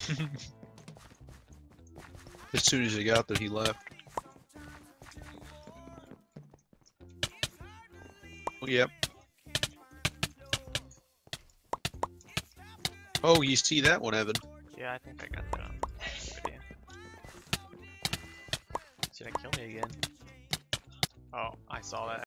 As soon as he got there, he left. Oh, yep. Oh, you see that one, Evan? Yeah, I think I got that on video. He's gonna kill me again. Oh, I saw that.